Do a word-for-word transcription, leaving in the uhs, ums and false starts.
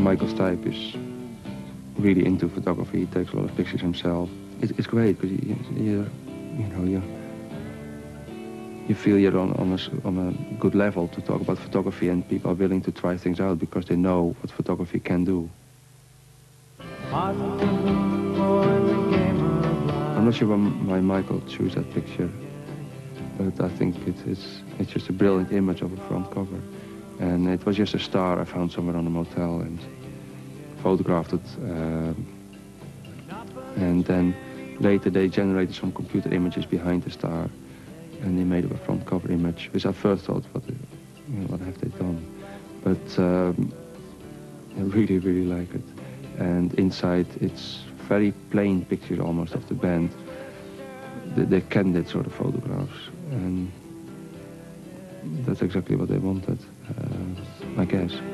Michael Stipe is really into photography. He takes a lot of pictures himself. It, it's great because you, you, you know you you feel you're on on a, on a good level to talk about photography, and people are willing to try things out because they know what photography can do. I'm not sure why Michael chose that picture, but I think it, it's it's just a brilliant image of a front cover. And it was just a star I found somewhere on a motel and photographed it. Uh, and then later they generated some computer images behind the star, and they made it a front cover image, which I first thought, what, you know, what have they done? But um, I really, really like it. And inside, it's very plain picture almost of the band. They, they candid sort of photographs, and that's exactly what they wanted, uh, I guess.